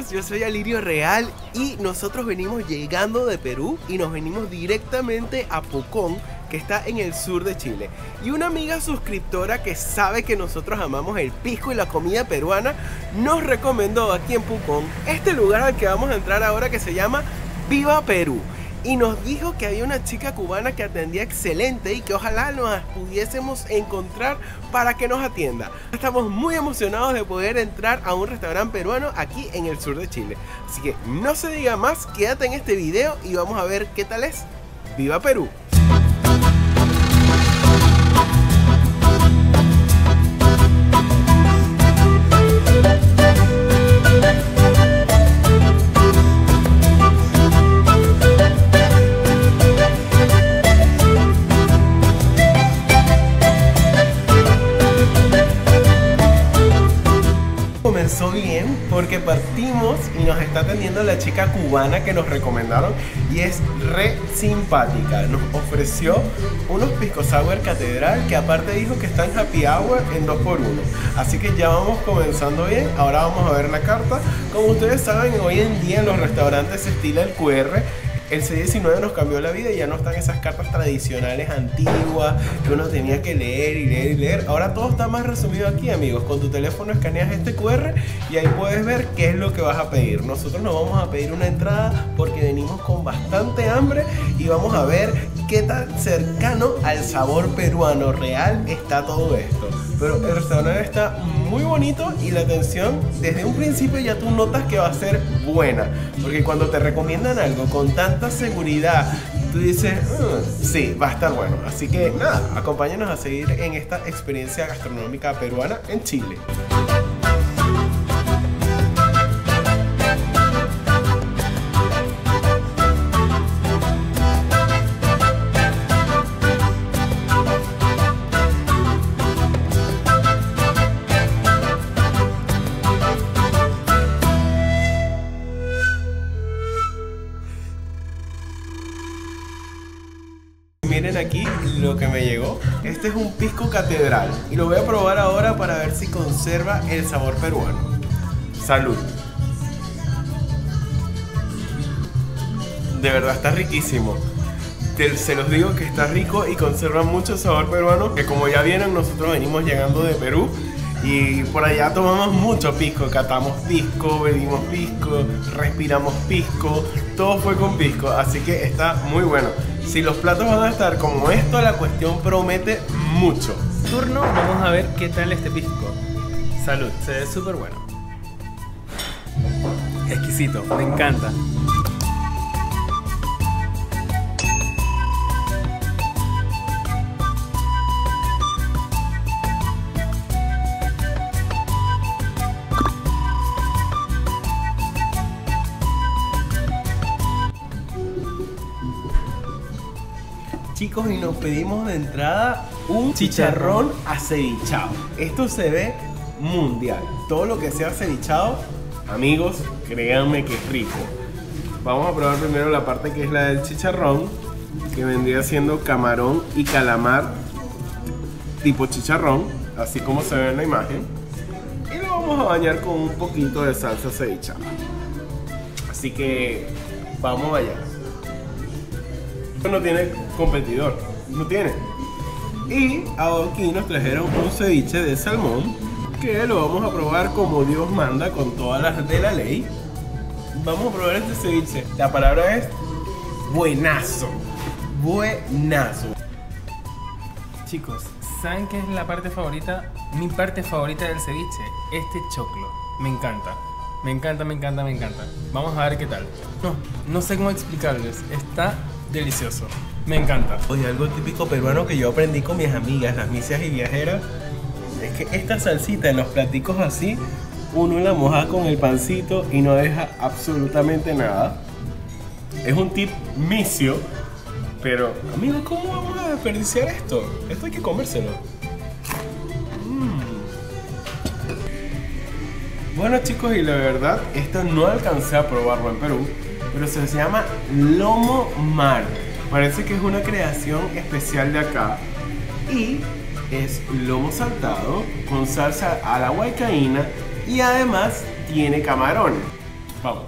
amigos, yo soy Alirio Real y nosotros venimos llegando de Perú y nos venimos directamente a Pucón, que está en el sur de Chile. Y una amiga suscriptora que sabe que nosotros amamos el pisco y la comida peruana nos recomendó aquí en Pucón este lugar al que vamos a entrar ahora, que se llama Viva Perú. Y nos dijo que había una chica cubana que atendía excelente y que ojalá nos pudiésemos encontrar para que nos atienda. Estamos muy emocionados de poder entrar a un restaurante peruano aquí en el sur de Chile. Así que no se diga más, quédate en este video y vamos a ver qué tal es. ¡Viva Perú! Comenzó bien porque partimos y nos está atendiendo la chica cubana que nos recomendaron y es re simpática. Nos ofreció unos pisco sour catedral que aparte dijo que está en happy hour en 2x1. Así que ya vamos comenzando bien. Ahora vamos a ver la carta. Como ustedes saben, hoy en día en los restaurantes se estila el QR. El C19 nos cambió la vida y ya no están esas cartas tradicionales antiguas que uno tenía que leer y leer y leer. Ahora todo está más resumido aquí, amigos. Con tu teléfono escaneas este QR y ahí puedes ver qué es lo que vas a pedir. Nosotros nos vamos a pedir una entrada porque venimos con bastante hambre y vamos a ver qué tan cercano al sabor peruano real está todo esto. Pero el restaurante está muy bonito y la atención desde un principio ya tú notas que va a ser buena, porque cuando te recomiendan algo con tanta seguridad tú dices, sí, va a estar bueno. Así que nada, acompáñanos a seguir en esta experiencia gastronómica peruana en Chile. Miren aquí lo que me llegó. Este es un pisco catedral y lo voy a probar ahora para ver si conserva el sabor peruano. Salud. De verdad está riquísimo. Se los digo que está rico y conserva mucho sabor peruano, que como ya vieron nosotros venimos llegando de Perú y por allá tomamos mucho pisco, catamos pisco, bebimos pisco, respiramos pisco, todo fue con pisco, así que está muy bueno. Si los platos van a estar como esto, la cuestión promete mucho. Turno, vamos a ver qué tal este pisco. Salud, se ve súper bueno. Exquisito, me encanta. Chicos, y nos pedimos de entrada un chicharrón acevichado. Esto se ve mundial. Todo lo que sea acevichado, amigos, créanme que es rico. Vamos a probar primero la parte que es la del chicharrón, que vendría siendo camarón y calamar tipo chicharrón, así como se ve en la imagen. Y lo vamos a bañar con un poquito de salsa acevichada. Así que vamos allá. No tiene competidor, no tiene. Y aquí nos trajeron un ceviche de salmón que lo vamos a probar como Dios manda, con todas las de la ley. Vamos a probar este ceviche. La palabra es buenazo. Buenazo. Chicos, ¿saben qué es la parte favorita? Mi parte favorita del ceviche, este choclo. Me encanta. Me encanta, me encanta, me encanta. Vamos a ver qué tal. No sé cómo explicarles. Está delicioso, me encanta. Oye, algo típico peruano que yo aprendí con mis amigas, las misias y viajeras, es que esta salsita en los platicos así, uno la moja con el pancito y no deja absolutamente nada. Es un tip misio, pero amigos, ¿cómo vamos a desperdiciar esto? Esto hay que comérselo. Bueno chicos, y la verdad, esto no alcancé a probarlo en Perú, pero se llama lomo mar. Parece que es una creación especial de acá y es lomo saltado con salsa a la huaycaína y además tiene camarones. Vamos.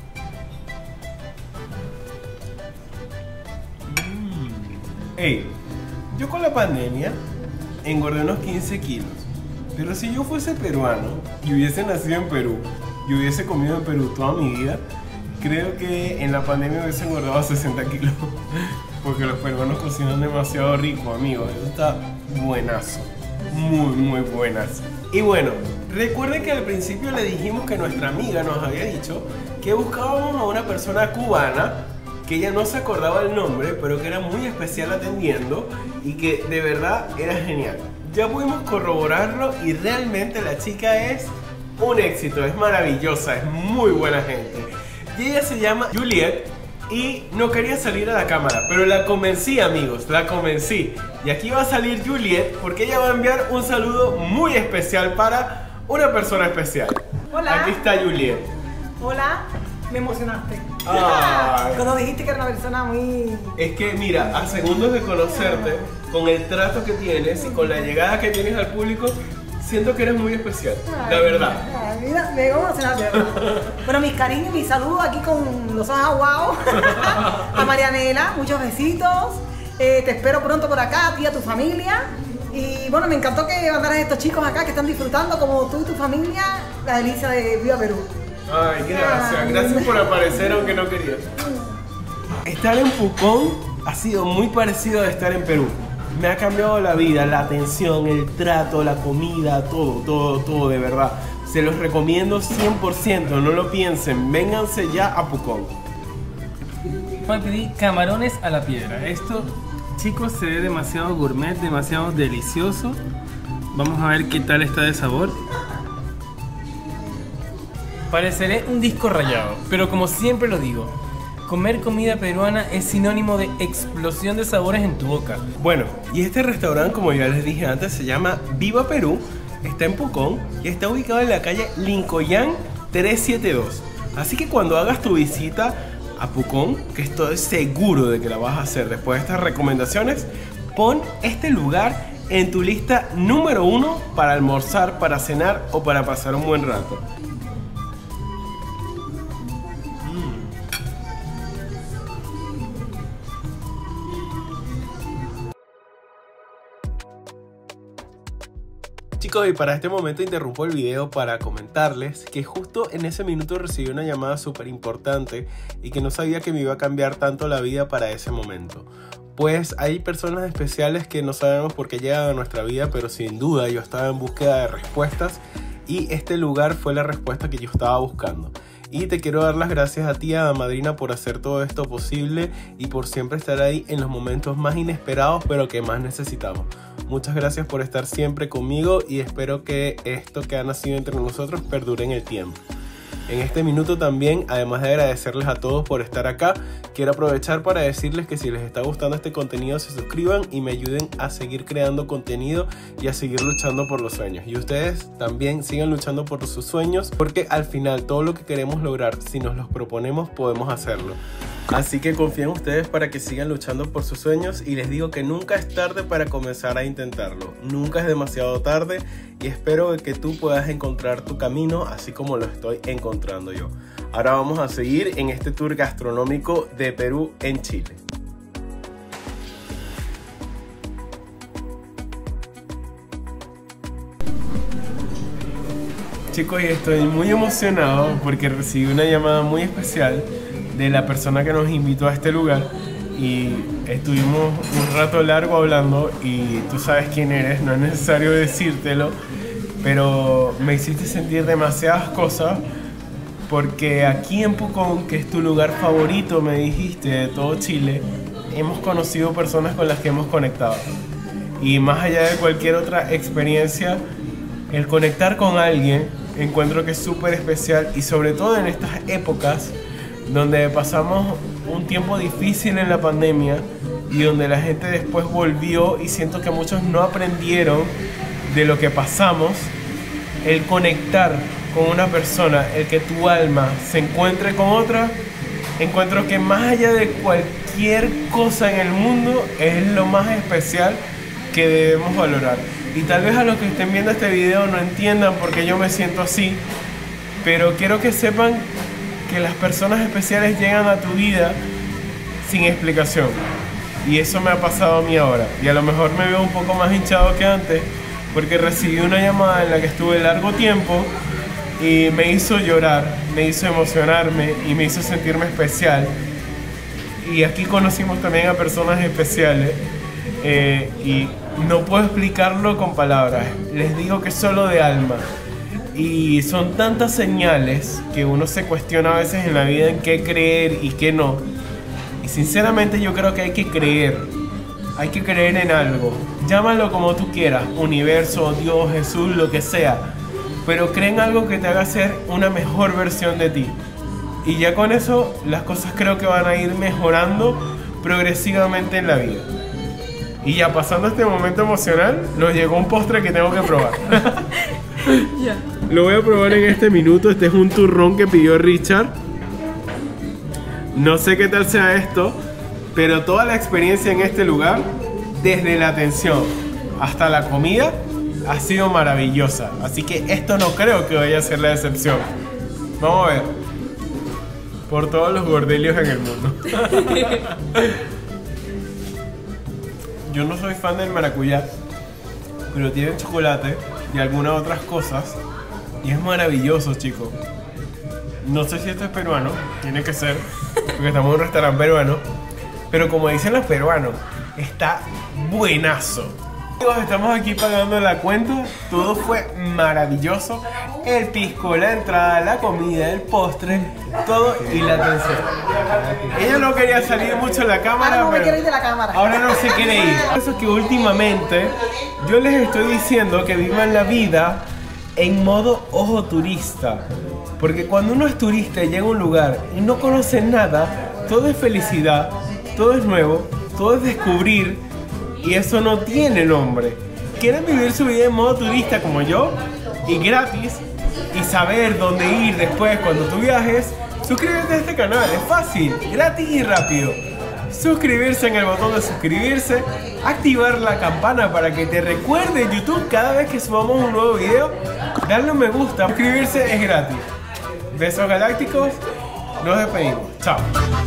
Ey, yo con la pandemia engordé unos 15 kilos. Pero si yo fuese peruano y hubiese nacido en Perú y hubiese comido en Perú toda mi vida, creo que en la pandemia hubiese engordado 60 kilos. Porque los peruanos cocinan demasiado rico, amigos. Eso está buenazo. Muy, muy buenazo. Y bueno, recuerden que al principio le dijimos que nuestra amiga nos había dicho que buscábamos a una persona cubana que ella no se acordaba el nombre, pero que era muy especial atendiendo y que de verdad era genial. Ya pudimos corroborarlo y realmente la chica es un éxito, es maravillosa, es muy buena gente. Y ella se llama Juliet y no quería salir a la cámara, pero la convencí, amigos, la convencí. Y aquí va a salir Juliet porque ella va a enviar un saludo muy especial para una persona especial. Hola. Aquí está Juliet. Hola, me emocionaste. Ay. Cuando dijiste que era una persona muy... Es que mira, a segundos de conocerte, con el trato que tienes y con la llegada que tienes al público, siento que eres muy especial, la verdad. Ay, mira, me emocionaste, ¿verdad? Bueno, mis cariños, mis saludos aquí con los ojos aguados. A Marianela, muchos besitos. Te espero pronto por acá, a ti y a tu familia. Y bueno, me encantó que mandaras a estos chicos acá que están disfrutando, como tú y tu familia, la delicia de Viva Perú. Ay, gracias, gracias por aparecer aunque no querías. Estar en Pucón ha sido muy parecido a estar en Perú. Me ha cambiado la vida, la atención, el trato, la comida, todo, de verdad. Se los recomiendo 100%, no lo piensen, vénganse ya a Pucón. Voy a pedir camarones a la piedra. Esto, chicos, se ve demasiado gourmet, demasiado delicioso. Vamos a ver qué tal está de sabor. Pareceré un disco rayado, pero como siempre lo digo, comer comida peruana es sinónimo de explosión de sabores en tu boca. Bueno, y este restaurante, como ya les dije antes, se llama Viva Perú, está en Pucón y está ubicado en la calle Lincoln 372. Así que cuando hagas tu visita a Pucón, que estoy seguro de que la vas a hacer después de estas recomendaciones, pon este lugar en tu lista número 1 para almorzar, para cenar o para pasar un buen rato. Chicos, y para este momento interrumpo el video para comentarles que justo en ese minuto recibí una llamada súper importante y que no sabía que me iba a cambiar tanto la vida para ese momento. Pues hay personas especiales que no sabemos por qué llegan a nuestra vida, pero sin duda yo estaba en búsqueda de respuestas y este lugar fue la respuesta que yo estaba buscando. Y te quiero dar las gracias a ti, hada madrina, por hacer todo esto posible y por siempre estar ahí en los momentos más inesperados, pero que más necesitamos. Muchas gracias por estar siempre conmigo y espero que esto que ha nacido entre nosotros perdure en el tiempo. En este minuto también, además de agradecerles a todos por estar acá, quiero aprovechar para decirles que si les está gustando este contenido se suscriban y me ayuden a seguir creando contenido y a seguir luchando por los sueños. Y ustedes también sigan luchando por sus sueños, porque al final todo lo que queremos lograr, si nos los proponemos, podemos hacerlo. Así que confío en ustedes para que sigan luchando por sus sueños y les digo que nunca es tarde para comenzar a intentarlo. Nunca es demasiado tarde y espero que tú puedas encontrar tu camino así como lo estoy encontrando yo. Ahora vamos a seguir en este tour gastronómico de Perú en Chile. Chicos, y estoy muy emocionado porque recibí una llamada muy especial de la persona que nos invitó a este lugar y estuvimos un rato largo hablando y tú sabes quién eres, no es necesario decírtelo, pero me hiciste sentir demasiadas cosas porque aquí en Pucón, que es tu lugar favorito, me dijiste, de todo Chile, hemos conocido personas con las que hemos conectado. Y más allá de cualquier otra experiencia, el conectar con alguien encuentro que es súper especial y sobre todo en estas épocas donde pasamos un tiempo difícil en la pandemia y donde la gente después volvió y siento que muchos no aprendieron de lo que pasamos. El conectar con una persona, el que tu alma se encuentre con otra, encuentro que más allá de cualquier cosa en el mundo es lo más especial que debemos valorar. Y tal vez a los que estén viendo este video no entiendan por qué yo me siento así, pero quiero que sepan que las personas especiales llegan a tu vida sin explicación. Y eso me ha pasado a mí ahora. Y a lo mejor me veo un poco más hinchado que antes porque recibí una llamada en la que estuve largo tiempo y me hizo llorar, me hizo emocionarme y me hizo sentirme especial. Y aquí conocimos también a personas especiales y no puedo explicarlo con palabras. Les digo que es solo de alma. Y son tantas señales que uno se cuestiona a veces en la vida en qué creer y qué no. Y sinceramente yo creo que hay que creer en algo. Llámalo como tú quieras, universo, Dios, Jesús, lo que sea. Pero cree en algo que te haga ser una mejor versión de ti. Y ya con eso las cosas creo que van a ir mejorando progresivamente en la vida. Y ya pasando este momento emocional, nos llegó un postre que tengo que probar. Ya. Lo voy a probar en este minuto. Este es un turrón que pidió Richard. No sé qué tal sea esto, pero toda la experiencia en este lugar, desde la atención hasta la comida, ha sido maravillosa. Así que esto no creo que vaya a ser la excepción. Vamos a ver. Por todos los gordelios en el mundo. Yo no soy fan del maracuyá, pero tiene chocolate y algunas otras cosas. Y es maravilloso, chicos. No sé si esto es peruano, tiene que ser, porque estamos en un restaurante peruano. Pero como dicen los peruanos, está buenazo. Amigos, estamos aquí pagando la cuenta. Todo fue maravilloso. El pisco, la entrada, la comida, el postre, todo y la atención. Ella no quería salir mucho en la cámara, Ahora no me pero quiero ir de la cámara. ahora no se quiere ir. Por eso es que últimamente yo les estoy diciendo que vivan la vida en modo ojo turista. Porque cuando uno es turista y llega a un lugar y no conoce nada, todo es felicidad, todo es nuevo, todo es descubrir y eso no tiene nombre. ¿Quieren vivir su vida en modo turista como yo? Y gratis y saber dónde ir después cuando tú viajes. Suscríbete a este canal, es fácil, gratis y rápido. Suscribirse en el botón de suscribirse, activar la campana para que te recuerde YouTube cada vez que subamos un nuevo video, darle un me gusta, suscribirse es gratis. Besos galácticos, nos despedimos, chao.